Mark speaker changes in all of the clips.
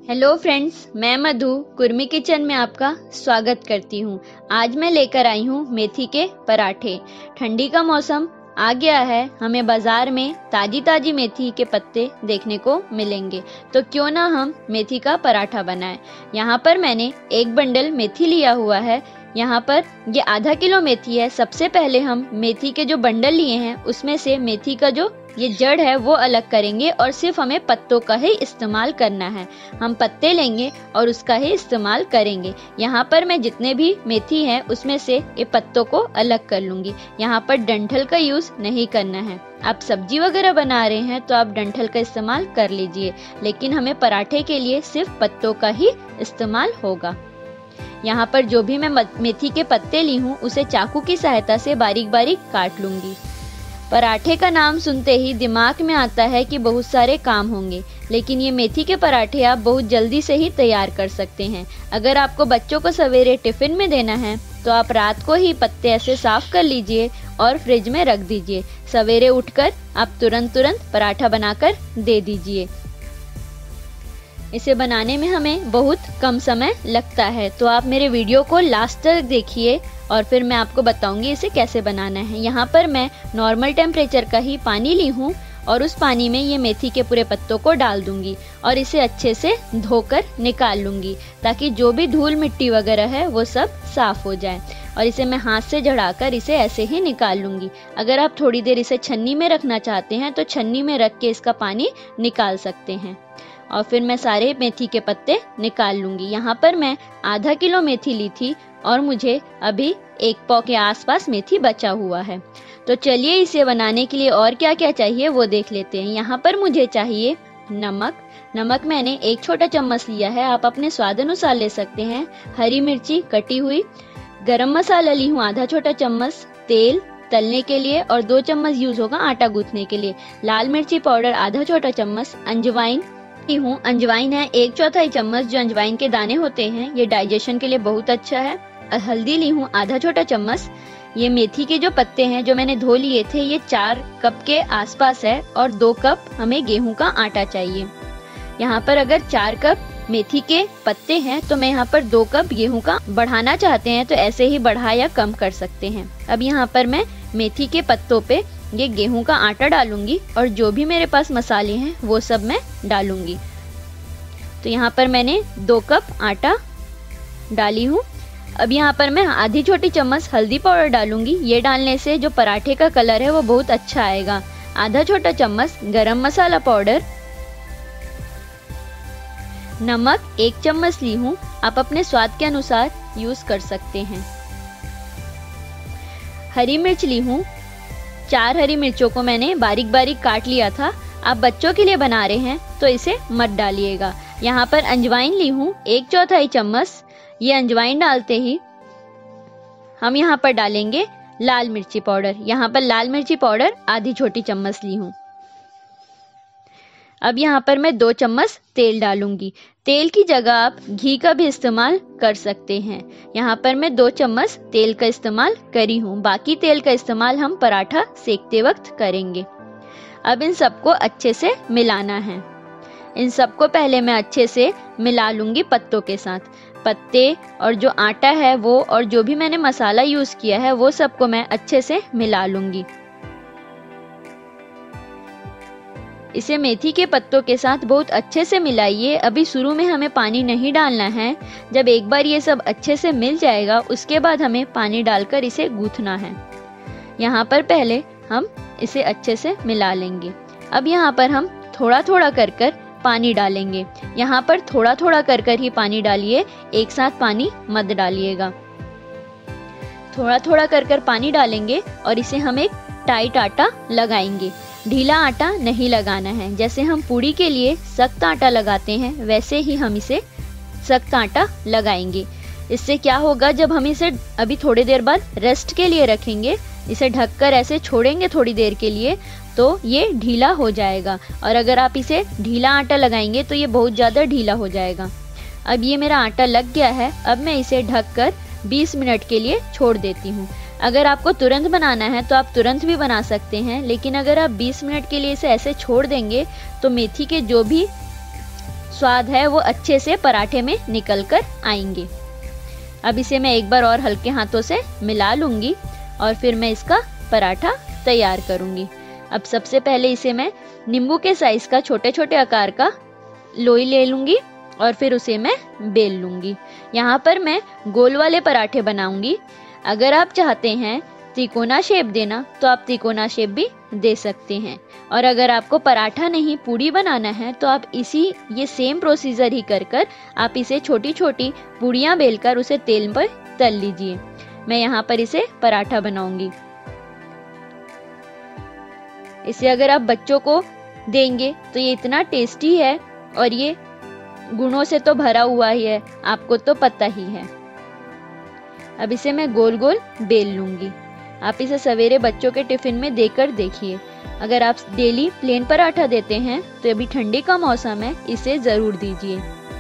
Speaker 1: Hello friends, मैं मधु Kurmi kitchen में आपका स्वागत करती हूँ। आज मैं लेकर आई हूँ मेथी के पराठे। ठंडी का मौसम आ गया है, हमें बाजार में ताजी ताजी मेथी के पत्ते देखने को मिलेंगे, तो क्यों ना हम मेथी का पराठा बनाएं। यहाँ पर मैंने एक बंडल मेथी लिया हुआ है। यहाँ पर ये आधा किलो मेथी है। सबसे पहले हम मेथी के जो बंडल लिए हैं उसमें से मेथी का जो ये जड़ है वो अलग करेंगे और सिर्फ हमें पत्तों का ही इस्तेमाल करना है। हम पत्ते लेंगे और उसका ही इस्तेमाल करेंगे। यहाँ पर मैं जितने भी मेथी हैं उसमें से ये पत्तों को अलग कर लूंगी। यहाँ पर डंठल का यूज नहीं करना है। आप सब्जी वगैरह बना रहे हैं तो आप डंठल का इस्तेमाल कर लीजिए, लेकिन हमें पराठे के लिए सिर्फ पत्तों का ही इस्तेमाल होगा। यहाँ पर जो भी मैं मेथी के पत्ते ली हूँ उसे चाकू की सहायता से बारीक बारीक काट लूंगी। पराठे का नाम सुनते ही दिमाग में आता है कि बहुत सारे काम होंगे, लेकिन ये मेथी के पराठे आप बहुत जल्दी से ही तैयार कर सकते हैं। अगर आपको बच्चों को सवेरे टिफिन में देना है तो आप रात को ही पत्ते ऐसे साफ कर लीजिए और फ्रिज में रख दीजिए। सवेरे उठकर आप तुरंत पराठा बनाकर दे दीजिए। इसे बनाने में हमें बहुत कम समय लगता है, तो आप मेरे वीडियो को लास्ट तक देखिए और फिर मैं आपको बताऊंगी इसे कैसे बनाना है। यहाँ पर मैं नॉर्मल टेम्परेचर का ही पानी ली हूँ और उस पानी में ये मेथी के पूरे पत्तों को डाल दूंगी और इसे अच्छे से धोकर निकाल लूंगी, ताकि जो भी धूल मिट्टी वगैरह है वो सब साफ हो जाए। और इसे मैं हाथ से झड़ाकर इसे ऐसे ही निकाल लूंगी। अगर आप थोड़ी देर इसे छन्नी में रखना चाहते हैं तो छन्नी में रख के इसका पानी निकाल सकते हैं। और फिर मैं सारे मेथी के पत्ते निकाल लूंगी। यहाँ पर मैं आधा किलो मेथी ली थी और मुझे अभी 1 पाव के आसपास मेथी बचा हुआ है। तो चलिए इसे बनाने के लिए और क्या क्या चाहिए वो देख लेते हैं। यहाँ पर मुझे चाहिए नमक मैंने 1 छोटा चम्मच लिया है, आप अपने स्वाद अनुसार ले सकते हैं। हरी मिर्ची कटी हुई, गरम मसाला ली हूँ आधा छोटा चम्मच, तेल तलने के लिए और 2 चम्मच यूज होगा आटा गूंथने के लिए, लाल मिर्ची पाउडर आधा छोटा चम्मच, अंजवाइन है 1/4 चम्मच। जो अंजवाइन के दाने होते हैं ये डाइजेशन के लिए बहुत अच्छा है। हल्दी ली हूँ आधा छोटा चम्मच। ये मेथी के जो पत्ते हैं जो मैंने धो लिए थे ये 4 कप के आसपास है और 2 कप हमें गेहूं का आटा चाहिए। यहाँ पर अगर 4 कप मेथी के पत्ते हैं तो मैं यहाँ पर 2 कप गेहूं का बढ़ाना चाहते हैं तो ऐसे ही बढ़ा या कम कर सकते हैं। अब यहाँ पर मैं मेथी के पत्तों पे ये गेहूं का आटा डालूंगी और जो भी मेरे पास मसाले हैं वो सब मैं डालूंगी। तो यहाँ पर मैंने 2 कप आटा डाली हूँ। अब यहाँ पर मैं आधी छोटी चम्मच हल्दी पाउडर डालूंगी। ये डालने से जो पराठे का कलर है वो बहुत अच्छा आएगा। आधा छोटा चम्मच गरम मसाला पाउडर, नमक 1 चम्मच ली हूँ, आप अपने स्वाद के अनुसार यूज कर सकते हैं। हरी मिर्च ली हूँ, 4 हरी मिर्चों को मैंने बारीक बारीक काट लिया था। आप बच्चों के लिए बना रहे हैं तो इसे मत डालिएगा। यहाँ पर अंजवाइन ली हूँ 1/4 चम्मच। ये अंजवाइन डालते ही हम यहाँ पर डालेंगे लाल मिर्ची पाउडर। यहाँ पर लाल मिर्ची पाउडर आधी छोटी चम्मच ली हूँ। अब यहाँ पर मैं 2 चम्मच तेल डालूंगी। तेल की जगह आप घी का भी इस्तेमाल कर सकते हैं। यहाँ पर मैं 2 चम्मच तेल का इस्तेमाल करी हूँ, बाकी तेल का इस्तेमाल हम पराठा सेकते वक्त करेंगे। अब इन सबको अच्छे से मिलाना है। इन सबको पहले मैं अच्छे से मिला लूंगी पत्तों के साथ। पत्ते और जो आटा है वो और जो भी मैंने मसाला यूज किया है वो सबको मैं अच्छे से मिला लूंगी। इसे मेथी के पत्तों के साथ बहुत अच्छे से मिलाइए। अभी शुरू में हमें पानी नहीं डालना है। जब एक बार ये सब अच्छे से मिल जाएगा उसके बाद हमें पानी डालकर इसे गूंथना है। यहाँ पर पहले हम इसे अच्छे से मिला लेंगे। अब यहाँ पर हम थोड़ा थोड़ा कर पानी डालेंगे। यहाँ पर थोड़ा थोड़ा कर ही पानी डालिए, एक साथ पानी मत डालिएगा। थोड़ा थोड़ा कर पानी डालेंगे और इसे हम एक टाइट आटा लगाएंगे। ढीला आटा नहीं लगाना है। जैसे हम पूड़ी के लिए सख्त आटा लगाते हैं वैसे ही हम इसे सख्त आटा लगाएंगे। इससे क्या होगा, जब हम इसे अभी थोड़ी देर बाद रेस्ट के लिए रखेंगे, इसे ढककर ऐसे छोड़ेंगे थोड़ी देर के लिए तो ये ढीला हो जाएगा। और अगर आप इसे ढीला आटा लगाएंगे तो ये बहुत ज़्यादा ढीला हो जाएगा। अब ये मेरा आटा लग गया है। अब मैं इसे ढककर 20 मिनट के लिए छोड़ देती हूँ। अगर आपको तुरंत बनाना है तो आप तुरंत भी बना सकते हैं, लेकिन अगर आप 20 मिनट के लिए इसे ऐसे छोड़ देंगे तो मेथी के जो भी स्वाद है वो अच्छे से पराठे में निकल कर आएंगे। अब इसे मैं एक बार और हल्के हाथों से मिला लूँगी और फिर मैं इसका पराठा तैयार करूँगी। अब सबसे पहले इसे मैं नींबू के साइज का छोटे छोटे आकार का लोई ले लूँगी और फिर उसे मैं बेल लूँगी। यहाँ पर मैं गोल वाले पराठे बनाऊँगी। अगर आप चाहते हैं त्रिकोना शेप देना तो आप त्रिकोना शेप भी दे सकते हैं, और अगर आपको पराठा नहीं पूड़ी बनाना है तो आप ये सेम प्रोसीजर ही कर आप इसे छोटी छोटी पूड़ियाँ बेलकर उसे तेल पर तल लीजिए। मैं यहाँ पर इसे पराठा बनाऊंगी। इसे अगर आप बच्चों को देंगे तो ये इतना टेस्टी है और ये गुणों से तो भरा हुआ ही है, आपको तो पता ही है। अब इसे मैं गोल गोल बेल लूंगी। आप इसे सवेरे बच्चों के टिफिन में देकर देखिए। अगर आप डेली प्लेन पराठा देते हैं तो अभी ठंडी का मौसम है, इसे जरूर दीजिए।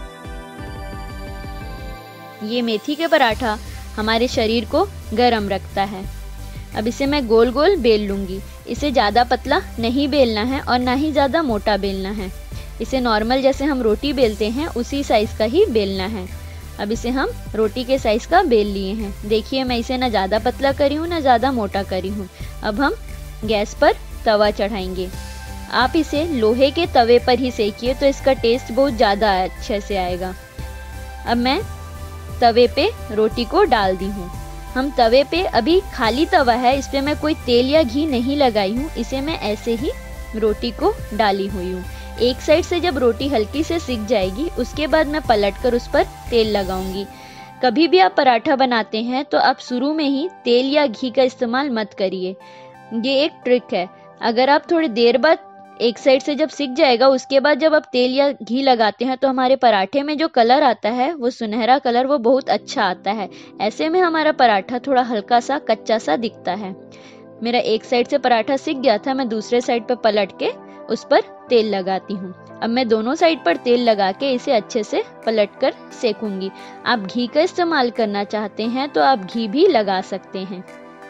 Speaker 1: ये मेथी के पराठा हमारे शरीर को गर्म रखता है। अब इसे मैं गोल गोल बेल लूंगी। इसे ज़्यादा पतला नहीं बेलना है और ना ही ज़्यादा मोटा बेलना है। इसे नॉर्मल जैसे हम रोटी बेलते हैं उसी साइज़ का ही बेलना है। अब इसे हम रोटी के साइज़ का बेल लिए हैं। देखिए मैं इसे ना ज़्यादा पतला करी हूँ ना ज़्यादा मोटा करी हूँ। अब हम गैस पर तवा चढ़ाएंगे। आप इसे लोहे के तवे पर ही सेकिए तो इसका टेस्ट बहुत ज़्यादा अच्छे से आएगा। अब मैं तवे पे रोटी को डाल दी हूँ। हम तवे पे अभी खाली तवा है, इस पे मैं कोई तेल या घी नहीं लगाई हूँ। इसे मैं ऐसे ही रोटी को डाली हुई हूँ। एक साइड से जब रोटी हल्की से सिक जाएगी उसके बाद मैं पलटकर उस पर तेल लगाऊंगी। कभी भी आप पराठा बनाते हैं तो आप शुरू में ही तेल या घी का इस्तेमाल मत करिए, ये एक ट्रिक है। अगर आप थोड़ी देर बाद एक साइड से जब सिक जाएगा उसके बाद जब आप तेल या घी लगाते हैं तो हमारे पराठे में जो कलर आता है वो सुनहरा कलर वो बहुत अच्छा आता है। ऐसे में हमारा पराठा थोड़ा हल्का सा कच्चा सा दिखता है। मेरा एक साइड से पराठा सिक गया था, मैं दूसरे साइड पर पलट के उस पर तेल लगाती हूँ। अब मैं दोनों साइड पर तेल लगा के इसे अच्छे से पलटकर सेकूंगी। आप घी का इस्तेमाल करना चाहते हैं तो आप घी भी लगा सकते हैं।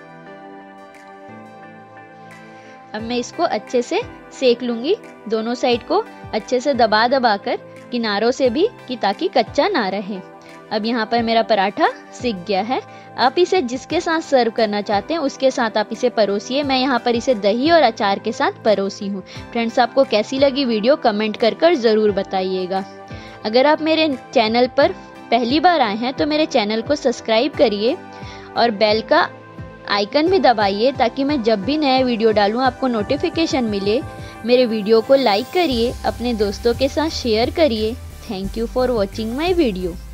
Speaker 1: अब मैं इसको अच्छे से सेक लूंगी, दोनों साइड को अच्छे से दबा दबा कर किनारों से भी, कि ताकि कच्चा ना रहे। अब यहाँ पर मेरा पराठा सिक गया है। आप इसे जिसके साथ सर्व करना चाहते हैं उसके साथ आप इसे परोसिए। मैं यहाँ पर इसे दही और अचार के साथ परोसी हूँ। फ्रेंड्स, आपको कैसी लगी वीडियो कमेंट कर ज़रूर बताइएगा। अगर आप मेरे चैनल पर पहली बार आए हैं तो मेरे चैनल को सब्सक्राइब करिए और बेल का आइकन भी दबाइए ताकि मैं जब भी नया वीडियो डालूं आपको नोटिफिकेशन मिले। मेरे वीडियो को लाइक करिए, अपने दोस्तों के साथ शेयर करिए। Thank you for watching my video.